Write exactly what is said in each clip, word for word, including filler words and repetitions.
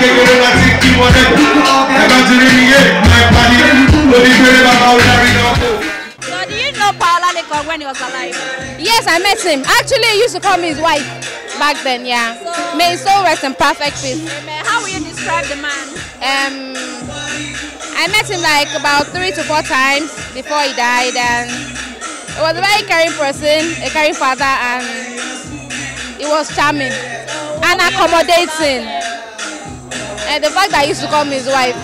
kékeré láti kí wọ́n dẹ́kun. Ẹ bá ti rí mi yé, máa pàdé. Onígbèrè bàbá olórí náà kò. So do you know Pa Olalekan when he was alive? Yes, I met him. Actually, he used to call me his wife back then, yeah. So, may his soul rest in perfect peace. Amen. How will you describe the man? Um, I met him like about three to four times before he died, and he was a very caring person, a caring father, and he was charming and accommodating. And the fact that he used to call me his wife.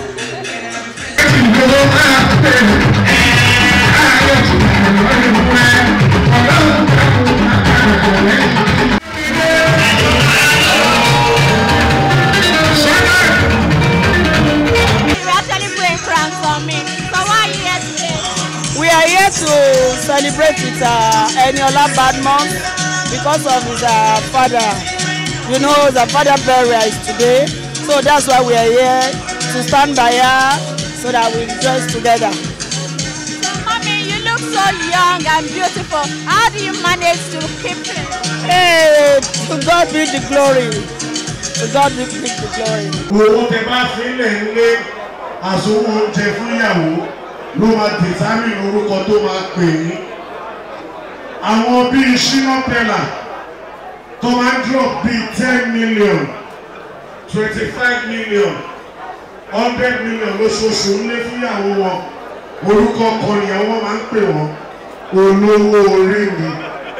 We are here to celebrate with uh, Eniola Badmus because of his uh, father. You know, the father burial is today, so that's why we are here to stand by her so that we rejoice together. So, Mommy, you look so young and beautiful. How do you manage to keep it? Hey, to God be the glory. To God be the glory. Owó tẹ bá fílẹ̀ ńlé àsomọ́ oúnjẹ fún ìyàwó ló máa tẹ̀sámì orúkọ tó máa pè ní. Àwọn bíi Shina Pellar tó máa drop bíi ten million, twenty-five million, hundred million lóṣooṣù ńlé fún ìyàwó wọn. Orúkọ kan ìyàwó máa ń pè wọ́n olówó orí mi.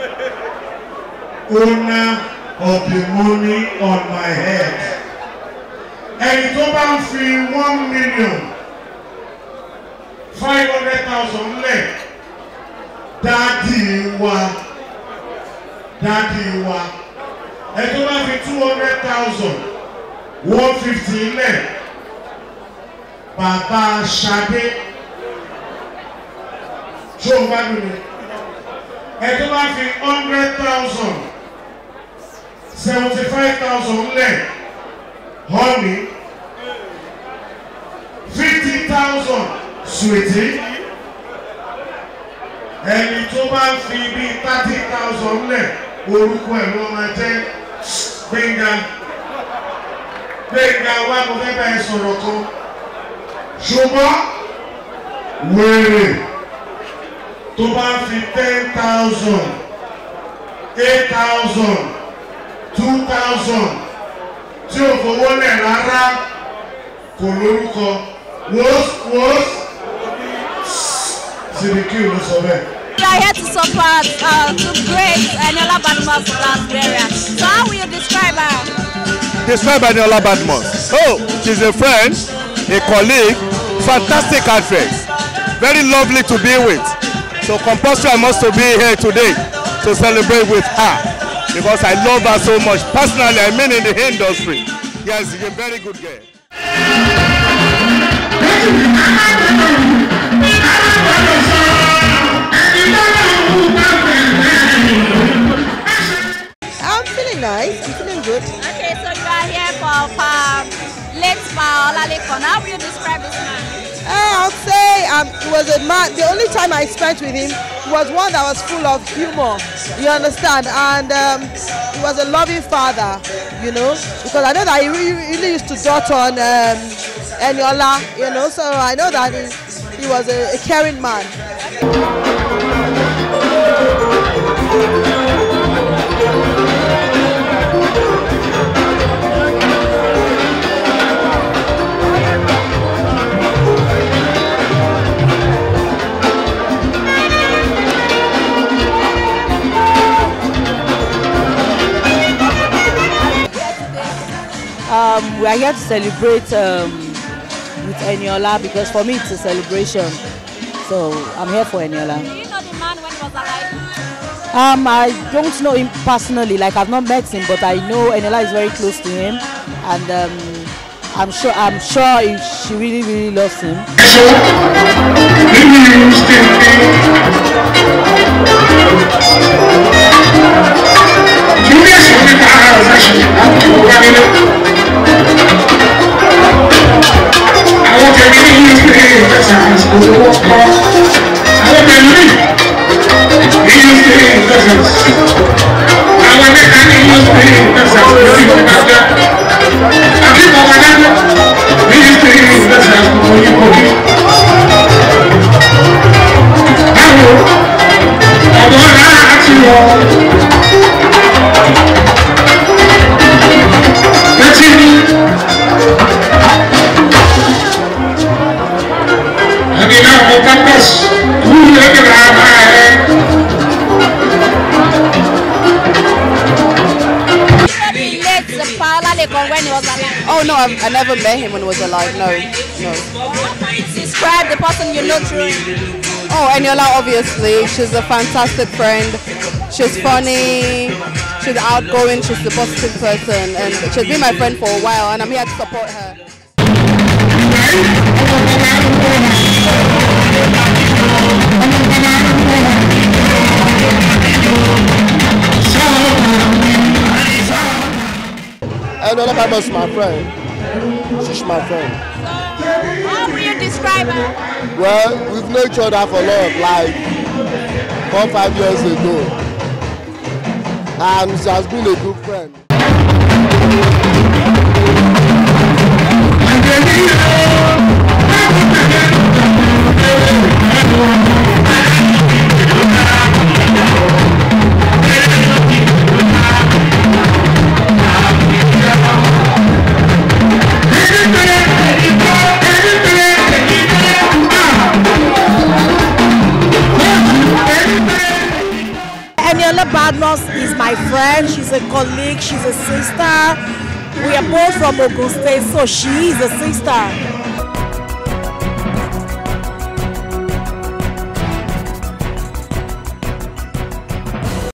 Owner of the money on my head. Ẹni tó bá ń fi one million five hundred thousand lẹ̀ dáàdì wa dáàdì wa. Ẹni tó bá fi two hundred thousand one fifty lẹ̀ bàbá Ṣadé. Ṣé o bá dùn mí? Ẹni tó bá fi hundred thousand seventy-five thousand lẹ̀ honey fifty thousand sweetie. Ẹni tó bá fi bí thirty thousand lẹ̀ orúkọ ẹ̀ ló máa jẹ́ Gbénga. Gbénga wá mo fẹ́ bá ẹ sọ̀rọ̀ kan. Ṣùgbọ́n wèrè tó bá fi ten thousand eight thousand two thousand tí ò fowó lẹ̀ rárá kò lórúkọ wọ́s wọ́s Sidiki ló sọ bẹ́ẹ̀. We are here to support uh, to great Eniola Badmus last burial. So how will you describe her? Describe Eniola Badmus. Oh, she's a friend, a colleague, fantastic actress, very lovely to be with. So compulsory I must to be here today to celebrate with her. Because I love her so much. Personally, I mean in the industry. Yes, she's a very good girl. I'm feeling nice. I'm feeling good. Okay, so you are here for Pa, late Pa Olalekan. How will you describe this man? Uh, I'll say um, it was a man. The only time I spent with him was one that was full of humor. You understand? And um, he was a loving father, you know, because I know that he really, really used to dot on um, Eniola, you know, so I know that he, he was a, a caring man. Um, we are here to celebrate um, with Eniola because for me it's a celebration. So I'm here for Eniola. Do you know the man when he was alive? Um, I don't know him personally, like I've not met him, but I know Eniola is very close to him, and um, I'm sure I'm sure he, she really really loves him. I When he was alive? Oh no, I've, I never met him when he was alive. No, no. Describe the person you know through him. Oh, Eniola, obviously. She's a fantastic friend. She's funny. She's outgoing. She's a positive person, and she's been my friend for a while, and I'm here to support her. Eniola Badmus is my friend. She's my friend. So, how will you describe her? Well, we've known each other for long, like four, five years ago. And she has been a good friend. Eniola Badmus is my friend, she's a colleague, she's a sister. We are both from Ogun State, so she is a sister.